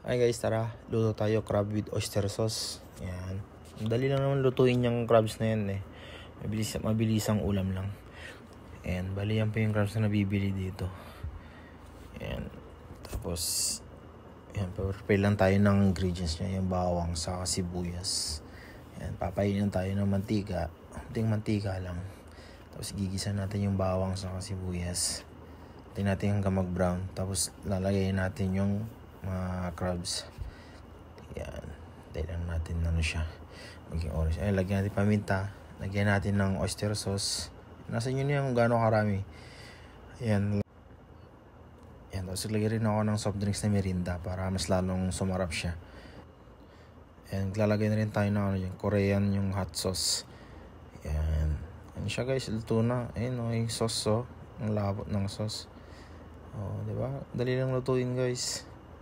Hi guys, tara. Luto tayo crab with oyster sauce. Yan. Dali lang naman lutuin yung crabs na yan eh. Mabilis ang ulam lang. Ayan, bali yan pa yung crabs na nabibili dito. Ayan. Tapos, ayan, prepare lang tayo ng ingredients niya. Yung bawang sa sibuyas. Ayan, papainin tayo ng mantika. Kunting mantika lang. Tapos gigisa natin yung bawang sa sibuyas. Tingnan natin hanggang mag-brown. Tapos lalagay natin yung mga crabs. Yan. Tignan natin ano siya. Maging orange. Ay, lagyan natin paminta. Lagyan natin ng oyster sauce. Nasa inyo na yung gaano karami. Yan. Yan. Tapos lagyan rin ako ng soft drinks na Mirinda para mas lalong sumarap siya. And lalagay na rin tayo ng yung Korean yung hot sauce. Yan. Ano siya guys, luto na. Ayun o, yung sauce o. Ang labot ng sauce. Oh, diba? Dali lang lutuin guys.